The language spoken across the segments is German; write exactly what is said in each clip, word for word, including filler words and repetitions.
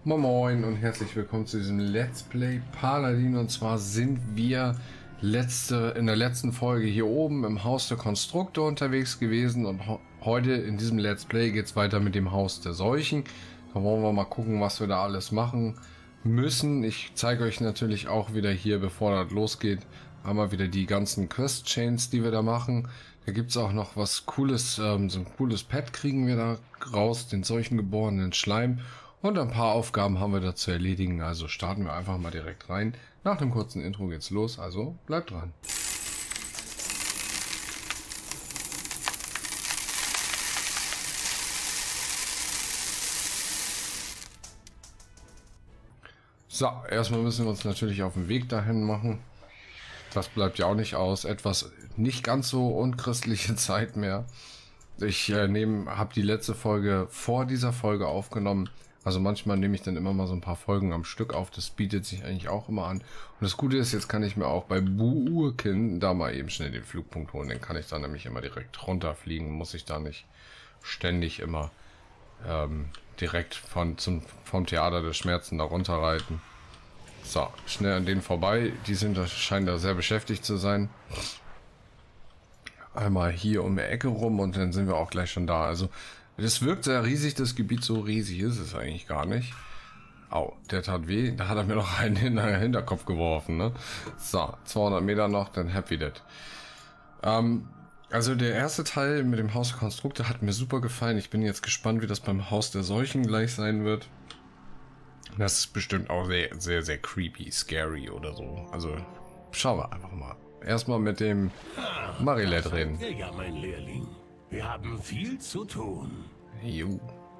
Moin Moin und herzlich willkommen zu diesem Let's Play Paladin. Und zwar sind wir letzte, in der letzten Folge hier oben im Haus der Konstrukte unterwegs gewesen. Und heute in diesem Let's Play geht es weiter mit dem Haus der Seuchen. Da wollen wir mal gucken, was wir da alles machen müssen. Ich zeige euch natürlich auch wieder hier, bevor das losgeht, einmal wieder die ganzen Quest-Chains, die wir da machen. Da gibt es auch noch was Cooles, ähm, so ein cooles Pad kriegen wir da raus, den seuchengeborenen Schleim. Und ein paar Aufgaben haben wir da zu erledigen, also starten wir einfach mal direkt rein. Nach dem kurzen Intro geht's los, also bleibt dran. So, erstmal müssen wir uns natürlich auf den Weg dahin machen. Das bleibt ja auch nicht aus. Etwas nicht ganz so unchristliche Zeit mehr. Ich äh, nehme, habe die letzte Folge vor dieser Folge aufgenommen. Also manchmal nehme ich dann immer mal so ein paar Folgen am Stück auf. Das bietet sich eigentlich auch immer an. Und das Gute ist, jetzt kann ich mir auch bei Buurkin da mal eben schnell den Flugpunkt holen. Den kann ich dann nämlich immer direkt runterfliegen. Muss ich da nicht ständig immer ähm, direkt von, zum, vom Theater der Schmerzen da runterreiten. So, schnell an denen vorbei. Die sind da, scheinen da sehr beschäftigt zu sein. Einmal hier um die Ecke rum und dann sind wir auch gleich schon da. Also das wirkt sehr riesig, das Gebiet, so riesig ist es eigentlich gar nicht. Au, der tat weh. Da hat er mir noch einen in den Hinterkopf geworfen, ne? So, zweihundert Meter noch, dann happy that. Ähm, also der erste Teil mit dem Haus der Konstrukte hat mir super gefallen. Ich bin jetzt gespannt, wie das beim Haus der Seuchen gleich sein wird. Das ist bestimmt auch sehr, sehr, sehr creepy, scary oder so. Also schauen wir einfach mal. Erstmal mit dem Marilette reden. Ja, mein Lehrling. Wir haben viel zu tun. Jo.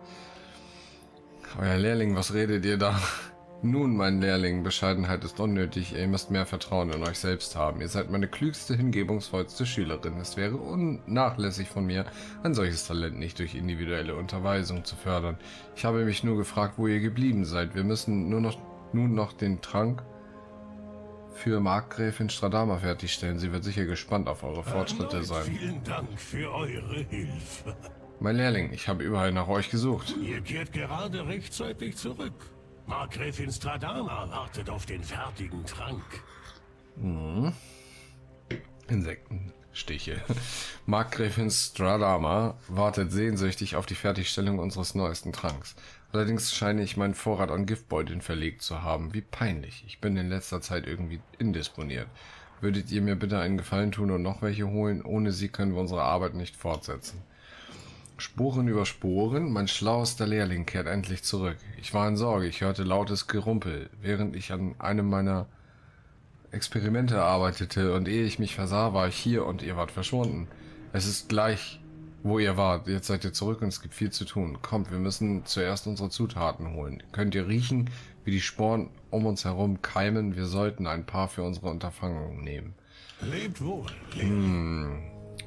Euer Lehrling, was redet ihr da? Nun, mein Lehrling, Bescheidenheit ist unnötig. Ihr müsst mehr Vertrauen in euch selbst haben. Ihr seid meine klügste, hingebungsvollste Schülerin. Es wäre unnachlässig von mir, ein solches Talent nicht durch individuelle Unterweisung zu fördern. Ich habe mich nur gefragt, wo ihr geblieben seid. Wir müssen nur noch nun noch den Trank für Markgräfin Stradama fertigstellen. Sie wird sicher gespannt auf eure Fortschritte Erneut sein. Vielen Dank für eure Hilfe. Mein Lehrling, ich habe überall nach euch gesucht. Ihr kehrt gerade rechtzeitig zurück. Markgräfin Stradama wartet auf den fertigen Trank. Hm. Insektenstiche. Markgräfin Stradama wartet sehnsüchtig auf die Fertigstellung unseres neuesten Tranks. Allerdings scheine ich meinen Vorrat an Giftbeuteln verlegt zu haben. Wie peinlich. Ich bin in letzter Zeit irgendwie indisponiert. Würdet ihr mir bitte einen Gefallen tun und noch welche holen? Ohne sie können wir unsere Arbeit nicht fortsetzen. Sporen über Sporen. Mein schlauester Lehrling kehrt endlich zurück. Ich war in Sorge. Ich hörte lautes Gerumpel, während ich an einem meiner Experimente arbeitete. Und ehe ich mich versah, war ich hier und ihr wart verschwunden. Es ist gleich, wo ihr wart. Jetzt seid ihr zurück und es gibt viel zu tun. Kommt, wir müssen zuerst unsere Zutaten holen. Könnt ihr riechen, wie die Sporen um uns herum keimen? Wir sollten ein paar für unsere Unterfangung nehmen. Lebt wohl. Hm.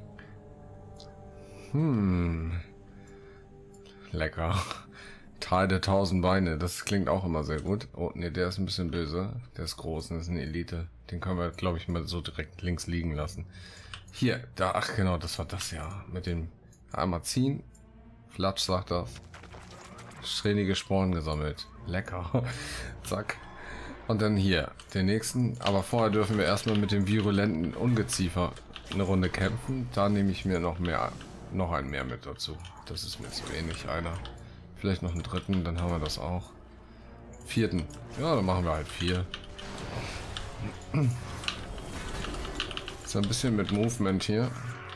Hm. Lecker. Tal der tausend Beine. Das klingt auch immer sehr gut. Oh, ne, der ist ein bisschen böse. Der ist groß. Das ist eine Elite. Den können wir, glaube ich, mal so direkt links liegen lassen. Hier, da, ach genau, das war das ja. Mit dem einmal ziehen. Flatsch sagt das. Strähnige Sporen gesammelt. Lecker. Zack. Und dann hier, den nächsten. Aber vorher dürfen wir erstmal mit dem virulenten Ungeziefer eine Runde kämpfen. Da nehme ich mir noch mehr, noch ein mehr mit dazu. Das ist mir zu wenig, einer. Vielleicht noch einen dritten, dann haben wir das auch. Vierten. Ja, dann machen wir halt vier. So ein bisschen mit Movement hier.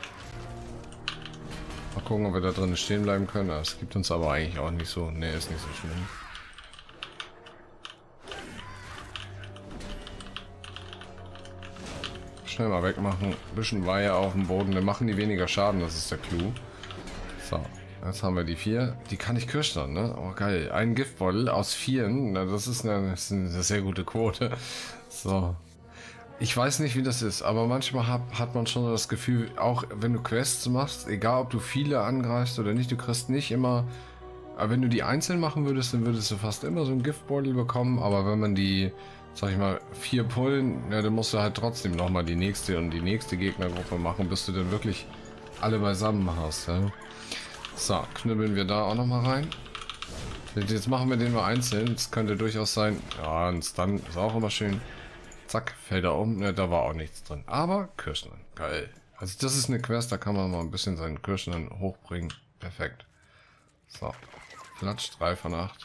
Mal gucken, ob wir da drin stehen bleiben können. Es gibt uns aber eigentlich auch nicht so. Ne, ist nicht so schlimm. Schnell mal wegmachen. Ein bisschen Weihe auf dem Boden. Dann machen die weniger Schaden. Das ist der Clou. So, jetzt haben wir die vier. Die kann ich kirschern, ne? Oh, geil. Ein Giftbeutel aus vieren. Na, das ist eine, das ist eine sehr gute Quote. So. Ich weiß nicht, wie das ist, aber manchmal hat, hat man schon das Gefühl, auch wenn du Quests machst, egal ob du viele angreifst oder nicht, du kriegst nicht immer, aber wenn du die einzeln machen würdest, dann würdest du fast immer so einen Giftbeutel bekommen, aber wenn man die, sag ich mal, vier pullen, ja, dann musst du halt trotzdem nochmal die nächste und die nächste Gegnergruppe machen, bis du dann wirklich alle beisammen hast. Ja? So, knüppeln wir da auch nochmal rein. Jetzt machen wir den mal einzeln. Das könnte durchaus sein. Ja, ein Stun ist auch immer schön. Zack, fällt er um. Ne, da war auch nichts drin. Aber Kirschnen, geil. Also das ist eine Quest, da kann man mal ein bisschen seinen Kirschnen hochbringen. Perfekt. So. Klatsch, drei von acht.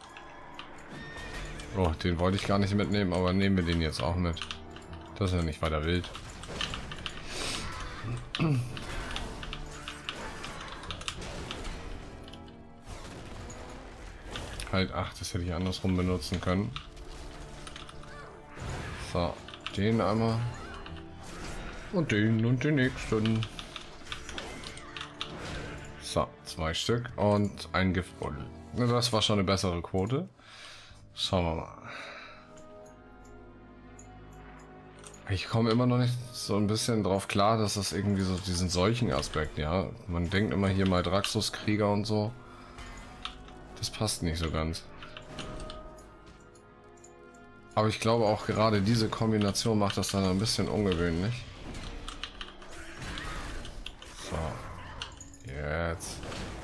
Oh, den wollte ich gar nicht mitnehmen, aber nehmen wir den jetzt auch mit. Das ist ja nicht weiter wild. Halt, ach, das hätte ich andersrum benutzen können. So, den einmal. Und den und den nächsten. So, zwei Stück und ein Giftbeutel. Das war schon eine bessere Quote. Schauen wir mal. Ich komme immer noch nicht so ein bisschen drauf klar, dass das irgendwie so diesen solchen Aspekt, ja. Man denkt immer hier mal Draxus Krieger und so. Das passt nicht so ganz. Aber ich glaube auch gerade diese Kombination macht das dann ein bisschen ungewöhnlich. So. Jetzt.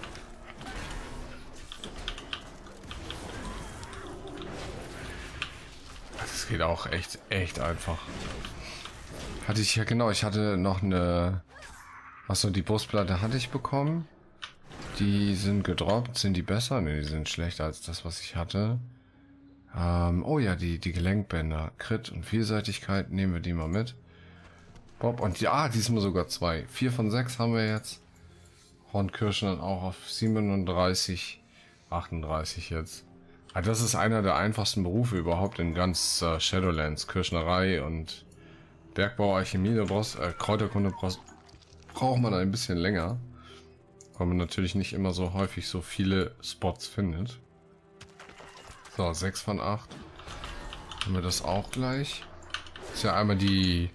Das geht auch echt, echt einfach. Hatte ich ja genau, ich hatte noch eine... Achso, die Brustplatte hatte ich bekommen. Die sind gedroppt. Sind die besser? Ne, die sind schlechter als das, was ich hatte. Ähm, oh ja, die, die Gelenkbänder. Crit und Vielseitigkeit. Nehmen wir die mal mit. Bob und ja, ah, diesmal sogar zwei. Vier von sechs haben wir jetzt. Hornkirschen dann auch auf siebenunddreißig, achtunddreißig jetzt. Ah, das ist einer der einfachsten Berufe überhaupt in ganz äh, Shadowlands. Kirschnerei und Bergbau, Alchemie. Da brauchst, äh, Kräuterkunde brauchst, braucht man ein bisschen länger. Weil man natürlich nicht immer so häufig so viele Spots findet. So, sechs von acht. Haben wir das auch gleich. Ist ja einmal die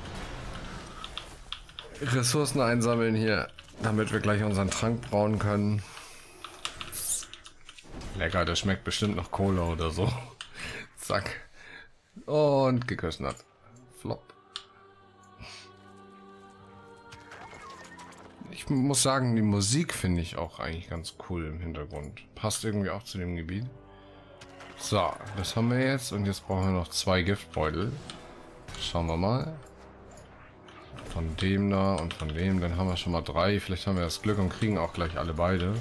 Ressourcen einsammeln hier, damit wir gleich unseren Trank brauen können. Lecker, der schmeckt bestimmt nach Cola oder so. Zack. Und geküsst. Flop. Ich muss sagen, die Musik finde ich auch eigentlich ganz cool im Hintergrund. Passt irgendwie auch zu dem Gebiet. So, das haben wir jetzt. Und jetzt brauchen wir noch zwei Giftbeutel. Schauen wir mal. Von dem da und von dem. Dann haben wir schon mal drei. Vielleicht haben wir das Glück und kriegen auch gleich alle beide.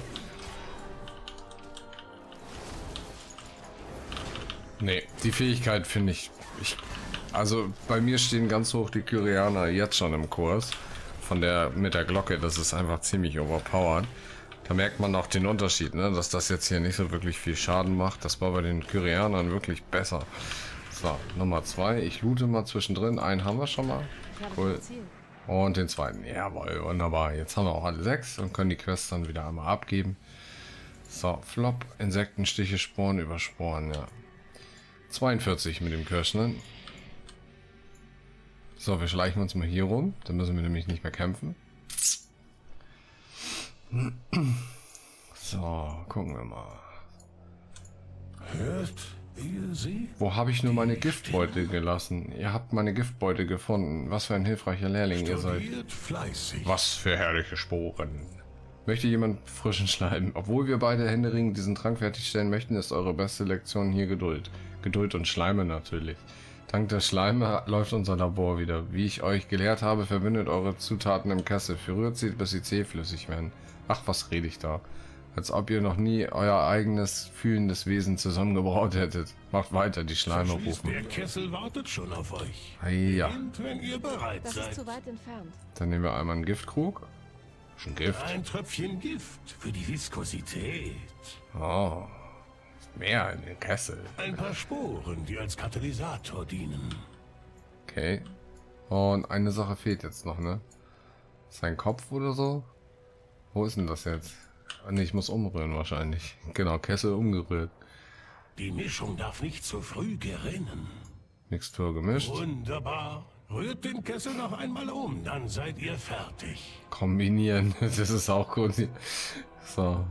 Nee, die Fähigkeit finde ich, ich... Also bei mir stehen ganz hoch die Kyrianer jetzt schon im Kurs. Von der mit der Glocke, das ist einfach ziemlich overpowered. Da merkt man auch den Unterschied, ne? Dass das jetzt hier nicht so wirklich viel Schaden macht. Das war bei den Kyrianern wirklich besser. So, Nummer zwei. Ich loote mal zwischendrin. Einen haben wir schon mal. Cool. Und den zweiten. Jawohl, wunderbar. Jetzt haben wir auch alle sechs und können die Quests dann wieder einmal abgeben. So, Flop. Insektenstiche, Sporen über Sporen, ja. zweiundvierzig mit dem Kirschnen. So, wir schleichen uns mal hier rum. Dann müssen wir nämlich nicht mehr kämpfen. So, gucken wir mal. Hört ihr sie? Wo habe ich nur meine Giftbeute gelassen? Ihr habt meine Giftbeute gefunden. Was für ein hilfreicher Lehrling ihr seid. Fleißig. Was für herrliche Sporen. Möchte jemand frischen Schleim? Obwohl wir beide händeringend diesen Trank fertigstellen möchten, ist eure beste Lektion hier Geduld. Geduld und Schleime natürlich. Dank der Schleime läuft unser Labor wieder. Wie ich euch gelehrt habe, verbindet eure Zutaten im Kessel. Verrührt sie, bis sie zähflüssig werden. Ach, was rede ich da? Als ob ihr noch nie euer eigenes fühlendes Wesen zusammengebraut hättet. Macht weiter, die Schleime rufen. Der Kessel wartet schon auf euch. Ja. Und wenn ihr bereit Das seid. ist zu weit entfernt. Dann nehmen wir einmal einen Giftkrug. Schon Gift. Ein Tröpfchen Gift für die Viskosität. Oh. Mehr in den Kessel. Ein paar Sporen, die als Katalysator dienen. Okay. Und eine Sache fehlt jetzt noch, ne? Sein Kopf oder so? Wo ist denn das jetzt? Ah, ne, ich muss umrühren wahrscheinlich. Genau, Kessel umgerührt. Die Mischung darf nicht zu früh gerinnen. Mixtur gemischt. Wunderbar. Rührt den Kessel noch einmal um, dann seid ihr fertig. Kombinieren. Das ist auch gut. So.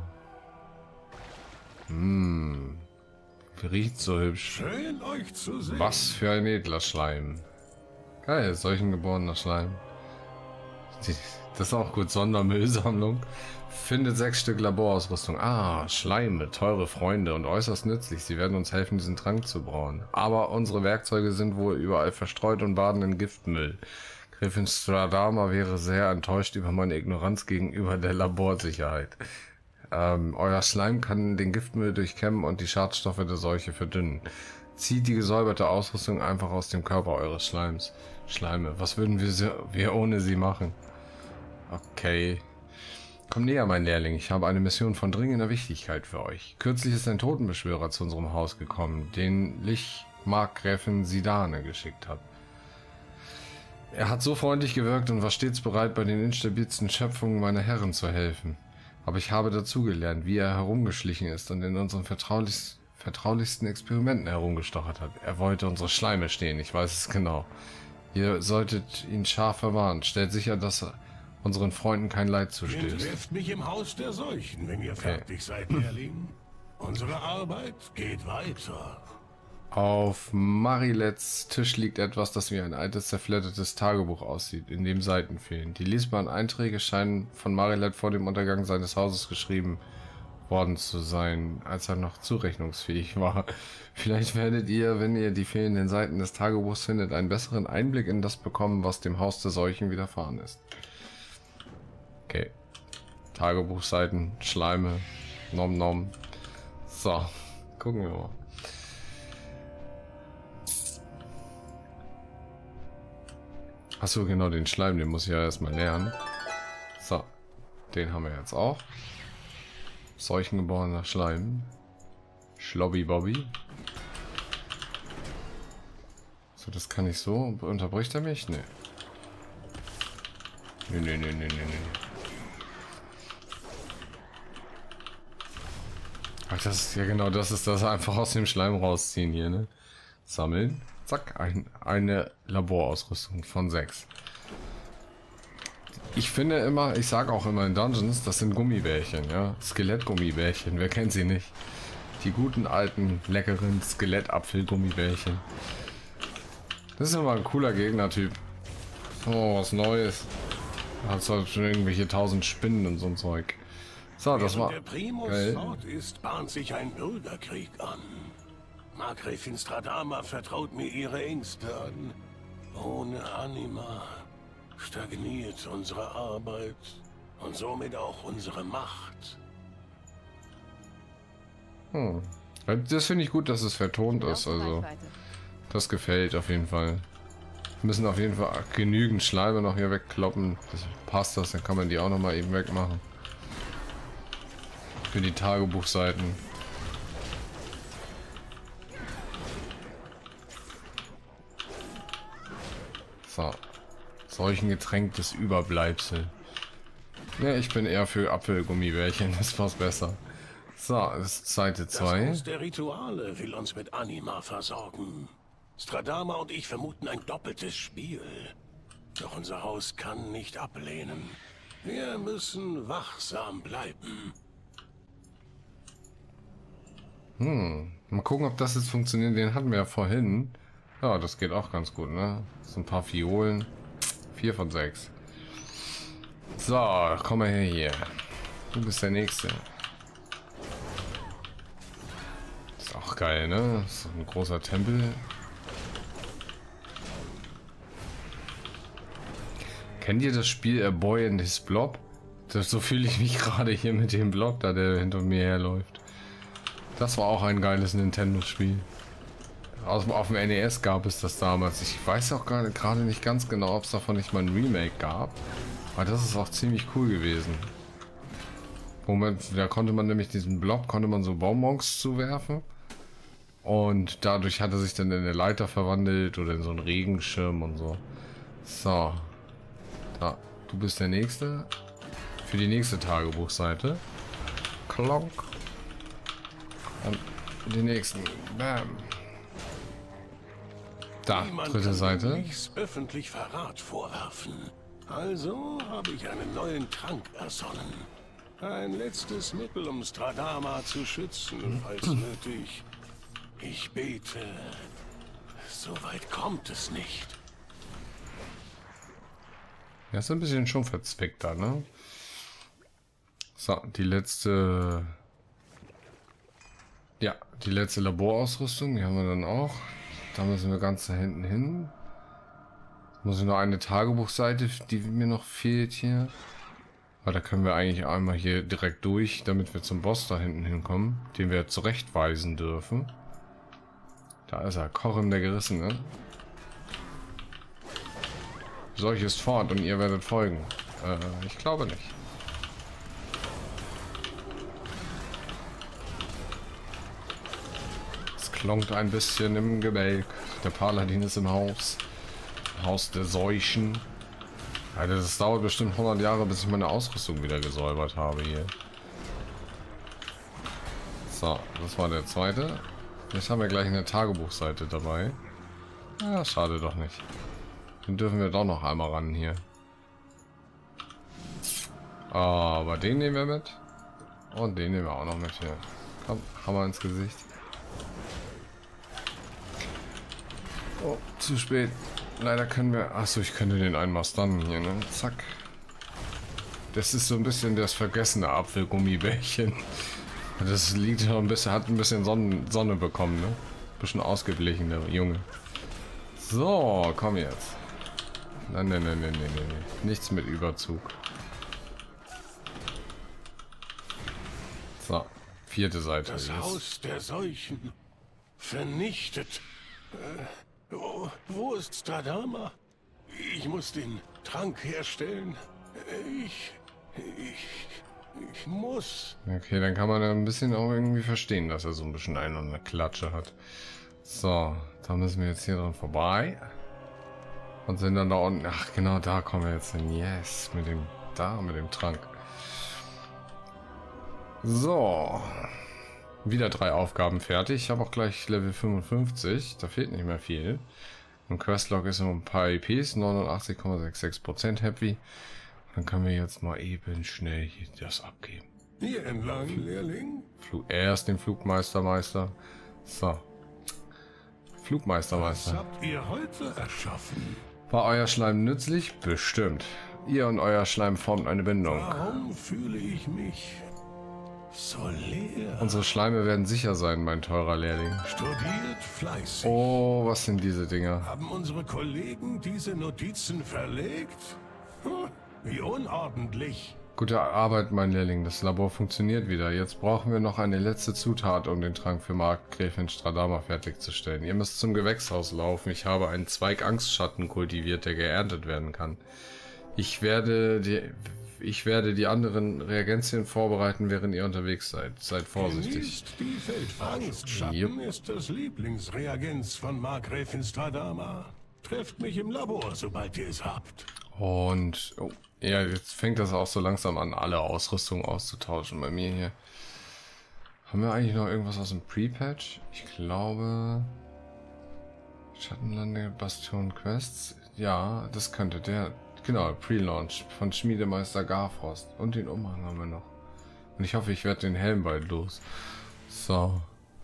Hm. Riecht so hübsch. Schön euch zu sehen. Was für ein edler Schleim. Geil, solchen geborener Schleim. Die, das ist auch gut. Sondermüllsammlung. Findet sechs Stück Laborausrüstung. Ah, Schleime, teure Freunde und äußerst nützlich. Sie werden uns helfen, diesen Trank zu brauen. Aber unsere Werkzeuge sind wohl überall verstreut und baden in Giftmüll. Gräfin Stradama wäre sehr enttäuscht über meine Ignoranz gegenüber der Laborsicherheit. Ähm, euer Schleim kann den Giftmüll durchkämmen und die Schadstoffe der Seuche verdünnen. Zieht die gesäuberte Ausrüstung einfach aus dem Körper eures Schleims. Schleime, was würden wir, wir ohne sie machen? Okay. Komm näher, mein Lehrling. Ich habe eine Mission von dringender Wichtigkeit für euch. Kürzlich ist ein Totenbeschwörer zu unserem Haus gekommen, den ich Markgräfin Sidane geschickt habe. Er hat so freundlich gewirkt und war stets bereit, bei den instabilsten Schöpfungen meiner Herren zu helfen. Aber ich habe dazugelernt, wie er herumgeschlichen ist und in unseren vertraulichsten, vertraulichsten Experimenten herumgestochert hat. Er wollte unsere Schleime stehlen, ich weiß es genau. Ihr solltet ihn scharf verwahren. Stellt sicher, dass er unseren Freunden kein Leid zustößt. Trefft mich im Haus der Seuchen, wenn ihr Okay. fertig seid, Lehrling. Unsere Arbeit geht weiter. Auf Marilets Tisch liegt etwas, das wie ein altes, zerfleddertes Tagebuch aussieht, in dem Seiten fehlen. Die lesbaren Einträge scheinen von Marilet vor dem Untergang seines Hauses geschrieben worden zu sein, als er noch zurechnungsfähig war. Vielleicht werdet ihr, wenn ihr die fehlenden Seiten des Tagebuchs findet, einen besseren Einblick in das bekommen, was dem Haus der Seuchen widerfahren ist. Okay. Tagebuchseiten, Schleime, Nom Nom. So, gucken wir mal. Achso, genau, den Schleim, den muss ich ja erstmal lernen. So, den haben wir jetzt auch. Seuchengeborener Schleim. Schlobby Bobby. So, das kann ich so. Unterbricht er mich? Nee. Nee, nee, nee, nee, nee, nee. Ach, das ist ja genau, das ist das einfach aus dem Schleim rausziehen hier, ne? Sammeln. Zack, ein, eine Laborausrüstung von sechs. Ich finde immer, ich sage auch immer in Dungeons, das sind Gummibärchen, ja. Skelettgummibärchen, wer kennt sie nicht? Die guten alten, leckeren Skelettapfel-Gummibärchen. Das ist immer ein cooler Gegnertyp. Oh, was Neues. Hat halt schon irgendwelche tausend Spinnen und so ein Zeug. So, das war der Primus geil. fort ist, bahnt sich ein Bürgerkrieg an. Markgräfin Stradama vertraut mir ihre Ängste an. Ohne Anima stagniert unsere Arbeit und somit auch unsere Macht. Hm. Das finde ich gut, dass es vertont ist. Also, das gefällt auf jeden Fall. Wir müssen auf jeden Fall genügend Schleime noch hier wegkloppen. Das passt das, dann kann man die auch noch mal eben wegmachen. Für die Tagebuchseiten. So. Solchen getränktes Überbleibsel. Ja, ich bin eher für Apfelgummibärchen, das passt besser. So, das ist Seite zwei. Das Haus der Rituale will uns mit Anima versorgen. Stradama und ich vermuten ein doppeltes Spiel. Doch unser Haus kann nicht ablehnen. Wir müssen wachsam bleiben. Hm, mal gucken, ob das jetzt funktioniert. Den hatten wir ja vorhin. Ja, das geht auch ganz gut, ne? So ein paar Fiolen. Vier von sechs. So, komm mal her hier. Du bist der Nächste. Ist auch geil, ne? Das ist ein großer Tempel. Kennt ihr das Spiel A Boy and His Blob? Das, so fühle ich mich gerade hier mit dem Blob da, der hinter mir herläuft. Das war auch ein geiles Nintendo-Spiel. Auf, auf dem N E S gab es das damals. Ich weiß auch gerade nicht ganz genau, ob es davon nicht mal ein Remake gab. Aber das ist auch ziemlich cool gewesen. Moment, da konnte man nämlich diesen Blob, konnte man so Bonbons zuwerfen. Und dadurch hat er sich dann in eine Leiter verwandelt oder in so einen Regenschirm und so. So. Da, du bist der Nächste. Für die nächste Tagebuchseite. Klonk. Und die nächsten. Bam. Da, Niemand dritte kann Seite. Nichts öffentlich Verrat vorwerfen. Also habe ich einen neuen Trank ersonnen. Ein letztes Mittel, um Stradama zu schützen, falls nötig. Ich bete. So weit kommt es nicht. Ja, ist ein bisschen schon verzwickt da, ne? So, die letzte... Ja, die letzte Laborausrüstung, die haben wir dann auch. Da müssen wir ganz da hinten hin. Muss ich noch eine Tagebuchseite, die mir noch fehlt hier. Aber da können wir eigentlich einmal hier direkt durch, damit wir zum Boss da hinten hinkommen, den wir zurechtweisen dürfen. Da ist er, Kochen der Gerissene. Solches fort und ihr werdet folgen. Äh, ich glaube nicht. Es klonkt ein bisschen im Gebälk. Der Paladin ist im Haus. Haus der Seuchen. Alter, das dauert bestimmt hundert Jahre, bis ich meine Ausrüstung wieder gesäubert habe hier. So, das war der zweite. Jetzt haben wir gleich eine Tagebuchseite dabei. Ja, schade doch nicht. Den dürfen wir doch noch einmal ran hier. Aber den nehmen wir mit. Und den nehmen wir auch noch mit hier. Komm, Hammer ins Gesicht. Oh, zu spät. Leider können wir... Achso, ich könnte den einmal stunnen hier, ne? Zack. Das ist so ein bisschen das vergessene Apfelgummibärchen. Das liegt schon ein bisschen... Hat ein bisschen Sonne, Sonne bekommen, ne? Bisschen ausgeglichen, der Junge. So, komm jetzt. Nein, nein, nein, nein, nein, nein. Nichts mit Überzug. So, vierte Seite. Das Haus der Seuchen. Vernichtet. Äh, wo, wo ist Stradama? Ich muss den Trank herstellen. Ich... Ich... Ich muss... Okay, dann kann man ja ein bisschen auch irgendwie verstehen, dass er so ein bisschen eine und eine Klatsche hat. So, da müssen wir jetzt hier dran vorbei. Und sind dann da unten. Ach, genau, da kommen wir jetzt hin. Yes, mit dem... Da, mit dem Trank. So. Wieder drei Aufgaben fertig. Ich habe auch gleich Level fünfundfünfzig. Da fehlt nicht mehr viel. Im Questlog ist noch ein paar E Ps. neunundachtzig Komma sechsundsechzig Prozent happy. Dann können wir jetzt mal eben schnell hier das abgeben. Hier entlang, Lehrling. Flug, erst den Flugmeistermeister. So. Flugmeistermeister. Was habt ihr heute erschaffen? War euer Schleim nützlich? Bestimmt. Ihr und euer Schleim formt eine Bindung. Warum fühle ich mich so leer? Unsere Schleime werden sicher sein, mein teurer Lehrling. Studiert fleißig. Oh, was sind diese Dinger? Haben unsere Kollegen diese Notizen verlegt? Hm, wie unordentlich. Gute Arbeit, mein Lehrling. Das Labor funktioniert wieder. Jetzt brauchen wir noch eine letzte Zutat, um den Trank für Markgräfin Stradama fertigzustellen. Ihr müsst zum Gewächshaus laufen. Ich habe einen Zweig Angstschatten kultiviert, der geerntet werden kann. Ich werde die, ich werde die anderen Reagenzien vorbereiten, während ihr unterwegs seid. Seid vorsichtig. Genießt die Feldforschung. Angstschatten Jupp. ist das Lieblingsreagenz von Markgräfin Stradama. Trefft mich im Labor, sobald ihr es habt. Und oh, ja, jetzt fängt das auch so langsam an, alle Ausrüstung auszutauschen bei mir hier. Haben wir eigentlich noch irgendwas aus dem Pre-Patch? Ich glaube... Schattenlande, Bastion Quests. Ja, das könnte der... Genau, Pre-Launch von Schmiedemeister Garfrost. Und den Umhang haben wir noch. Und ich hoffe, ich werde den Helm bald los. So.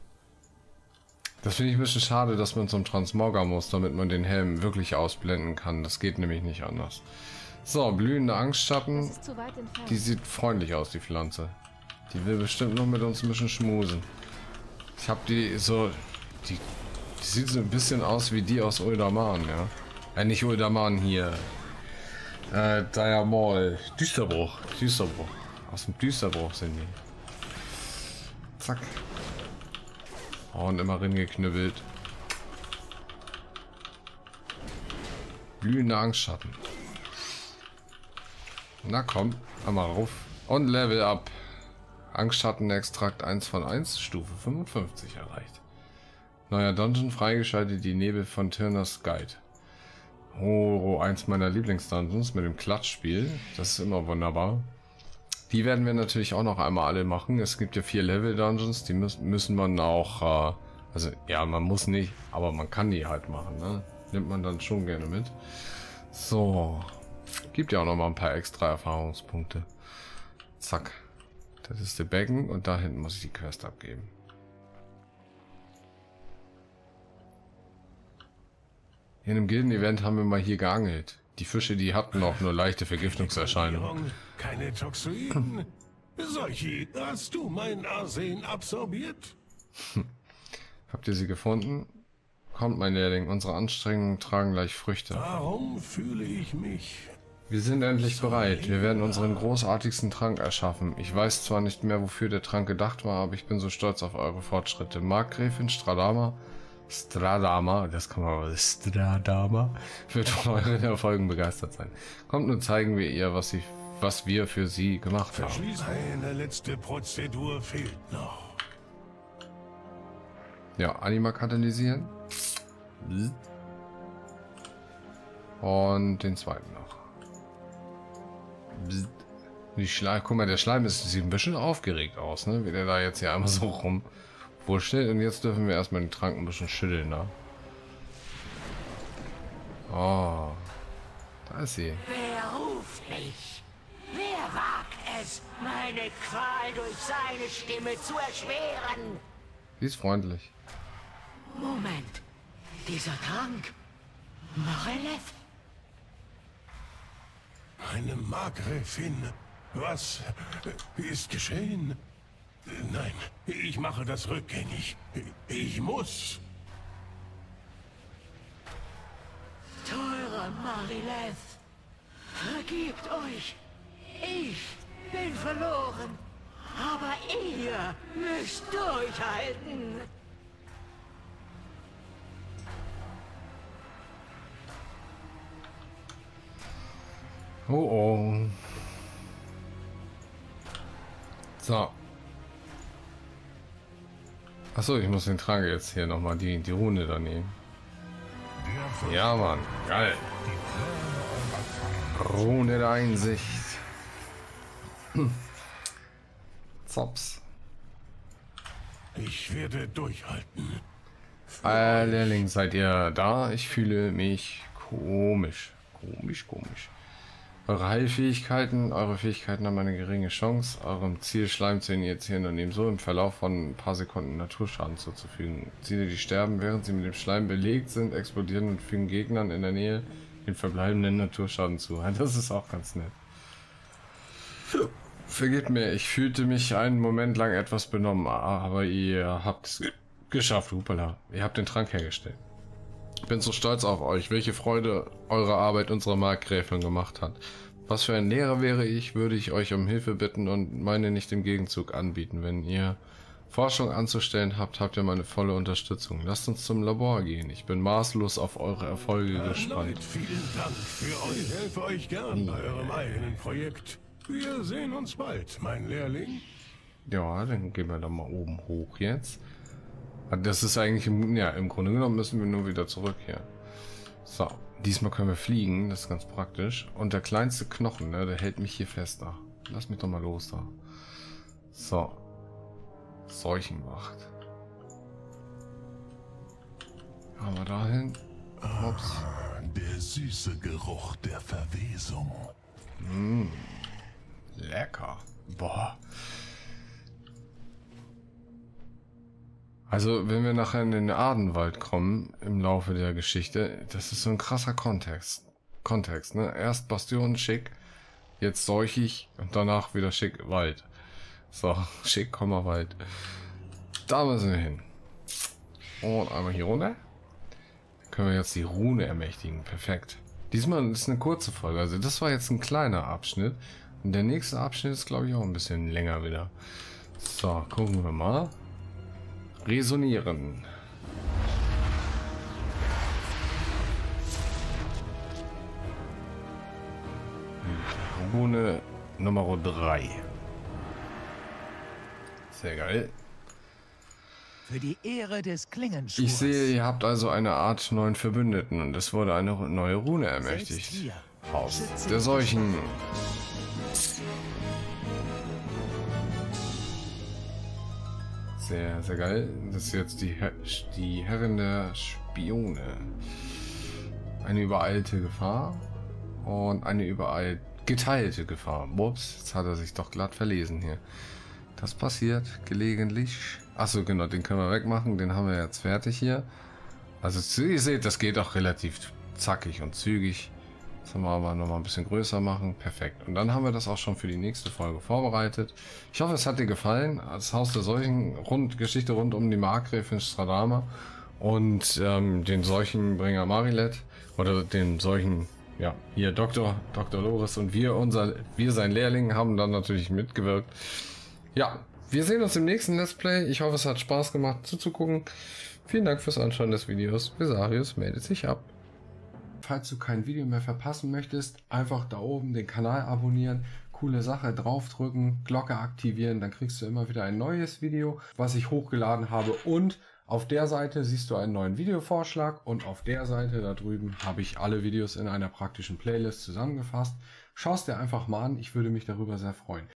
Das finde ich ein bisschen schade, dass man zum Transmogger muss, damit man den Helm wirklich ausblenden kann. Das geht nämlich nicht anders. So, blühende Angstschatten. Die sieht freundlich aus, die Pflanze. Die will bestimmt noch mit uns ein bisschen schmusen. Ich habe die so... Die, die sieht so ein bisschen aus wie die aus Uldaman, ja. Äh, nicht Uldaman hier. Äh, Diamol. Düsterbruch. Düsterbruch. Aus dem Düsterbruch sind die. Zack. Oh, und immer reingeknüppelt. Blühende Angstschatten. Na komm, einmal rauf. Und Level up. Angstschattenextrakt eins von eins, Stufe fünfundfünfzig erreicht. Neuer Dungeon freigeschaltet, die Nebel von Tirners Guide. Oh, eins meiner Lieblingsdungeons mit dem Klatschspiel. Das ist immer wunderbar. Die werden wir natürlich auch noch einmal alle machen. Es gibt ja vier Level-Dungeons, die müssen, müssen man auch... Äh, also, ja, man muss nicht, aber man kann die halt machen, ne? Nimmt man dann schon gerne mit. So. Gibt ja auch noch mal ein paar extra Erfahrungspunkte. Zack. Das ist der Becken und da hinten muss ich die Quest abgeben. In einem Gilden-Event haben wir mal hier geangelt. Die Fische, die hatten auch nur leichte Vergiftungserscheinungen. Keine Toxoiden. Solche, hast du mein Arsen absorbiert? Habt ihr sie gefunden? Kommt, mein Lehrling, unsere Anstrengungen tragen gleich Früchte. Warum fühle ich mich? Wir sind endlich bereit. Wir werden unseren großartigsten Trank erschaffen. Ich weiß zwar nicht mehr, wofür der Trank gedacht war, aber ich bin so stolz auf eure Fortschritte. Markgräfin Stradama, Stradama, das kann man, Stradama, wird von euren Erfolgen begeistert sein. Kommt, nun zeigen wir ihr, was, sie, was wir für sie gemacht haben. Eine letzte Prozedur fehlt noch. Ja, Anima katalysieren. Und den zweiten noch. Die Schleim, guck mal, der Schleim ist, sieht ein bisschen aufgeregt aus, ne? Wie der da jetzt hier einmal so rum wurschtelt. Und jetzt dürfen wir erstmal den Trank ein bisschen schütteln, ne? Oh, da ist sie. Wer ruft mich? Wer wagt es, meine Qual durch seine Stimme zu erschweren? Sie ist freundlich. Moment, dieser Trank. Mareleth? Eine Markgräfin. Was ist geschehen? Nein, ich mache das rückgängig. Ich muss. Teure Mareleth, vergebt euch. Ich bin verloren, aber ihr müsst durchhalten. Oh oh. So. Achso, ich muss den Trank jetzt hier nochmal die, die Rune da nehmen. Ja, Mann. Geil. Rune der Einsicht. Hm. Zops. Ich werde durchhalten. Äh, Lehrling, seid ihr da? Ich fühle mich komisch. Komisch, komisch. Eure Heilfähigkeiten, eure Fähigkeiten haben eine geringe Chance, eurem Ziel Schleim zu injizieren und ihm so im Verlauf von ein paar Sekunden Naturschaden zuzufügen. Ziele, die sterben, während sie mit dem Schleim belegt sind, explodieren und fügen Gegnern in der Nähe den verbleibenden Naturschaden zu. Das ist auch ganz nett. Vergebt mir, ich fühlte mich einen Moment lang etwas benommen, aber ihr habt es geschafft, Hupala. Ihr habt den Trank hergestellt. Ich bin so stolz auf euch, welche Freude eure Arbeit unserer Markgräfin gemacht hat. Was für ein Lehrer wäre ich, würde ich euch um Hilfe bitten und meine nicht im Gegenzug anbieten. Wenn ihr Forschung anzustellen habt, habt ihr meine volle Unterstützung. Lasst uns zum Labor gehen. Ich bin maßlos auf eure Erfolge gespannt. Vielen Dank für euch. Ich helfe euch gern bei eurem eigenen Projekt. Wir sehen uns bald, mein Lehrling. Ja, dann gehen wir da mal oben hoch jetzt. Das ist eigentlich, im, ja, im Grunde genommen müssen wir nur wieder zurück hier. So, diesmal können wir fliegen, das ist ganz praktisch. Und der kleinste Knochen, ne, der hält mich hier fest. Ach, lass mich doch mal los da. So. Seuchenwacht. Haben wir dahin. Ups. Ah, der süße Geruch der Verwesung. Mm, lecker. Boah. Also, wenn wir nachher in den Ardenwald kommen, im Laufe der Geschichte, das ist so ein krasser Kontext. Kontext, ne? Erst Bastion schick, jetzt seuchig und danach wieder schick Wald. So, schick, komm mal Wald. Da müssen wir hin. Und einmal hier runter. Dann können wir jetzt die Rune ermächtigen. Perfekt. Diesmal ist eine kurze Folge. Also, das war jetzt ein kleiner Abschnitt. Und der nächste Abschnitt ist, glaube ich, auch ein bisschen länger wieder. So, gucken wir mal. Resonieren. Rune Nummer drei. Sehr geil. Für die Ehre des Klingenschwurs. Ich sehe, ihr habt also eine Art neuen Verbündeten und es wurde eine neue Rune ermächtigt. Haus der Seuchen. Sehr, sehr geil. Das ist jetzt die, Her die Herrin der Spione. Eine übereilte Gefahr und eine übereilt geteilte Gefahr. Ups, jetzt hat er sich doch glatt verlesen hier. Das passiert gelegentlich. Achso, genau, den können wir wegmachen. Den haben wir jetzt fertig hier. Also ihr seht, das geht auch relativ zackig und zügig. Das haben wir aber nochmal ein bisschen größer machen. Perfekt. Und dann haben wir das auch schon für die nächste Folge vorbereitet. Ich hoffe, es hat dir gefallen. Das Haus der Seuchen, rund, Geschichte rund um die Markgräfin Stradama und ähm, den Seuchenbringer Marilet oder den Seuchen, ja, hier Doktor, Doktor Loris und wir, unser, wir sein Lehrling, haben dann natürlich mitgewirkt. Ja, wir sehen uns im nächsten Let's Play. Ich hoffe, es hat Spaß gemacht zuzugucken. Vielen Dank fürs Anschauen des Videos. Visarius meldet sich ab. Falls du kein Video mehr verpassen möchtest, einfach da oben den Kanal abonnieren, coole Sache, draufdrücken, Glocke aktivieren, dann kriegst du immer wieder ein neues Video, was ich hochgeladen habe, und auf der Seite siehst du einen neuen Videovorschlag und auf der Seite da drüben habe ich alle Videos in einer praktischen Playlist zusammengefasst. Schau es dir einfach mal an, ich würde mich darüber sehr freuen.